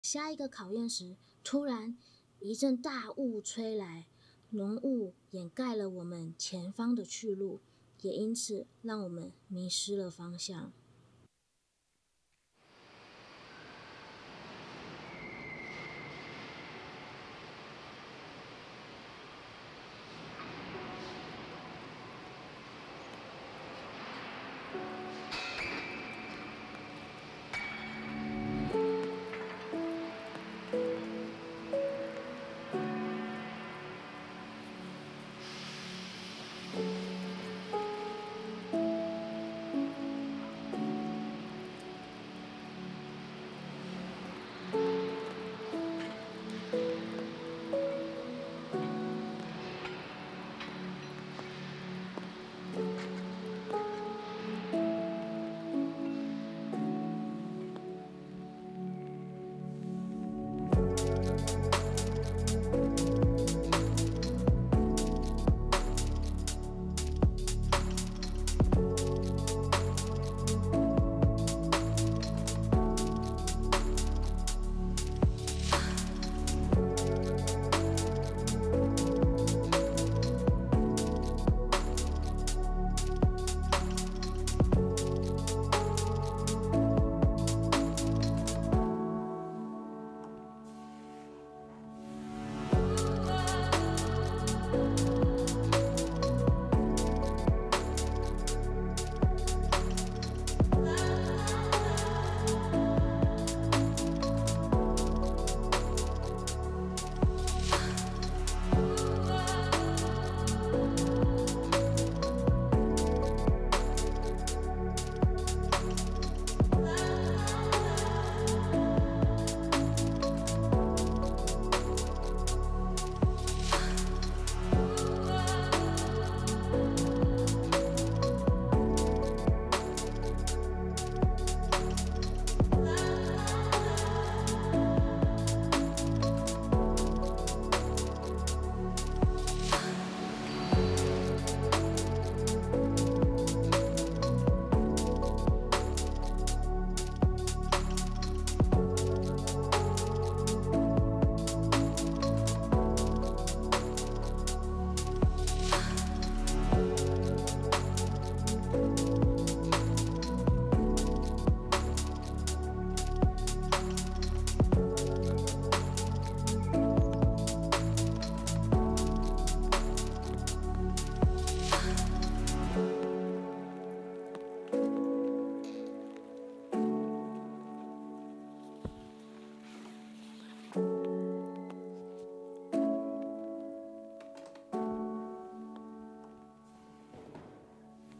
下一个考验时，突然一阵大雾吹来，浓雾掩盖了我们前方的去路，也因此让我们迷失了方向。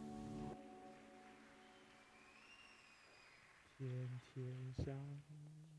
天天上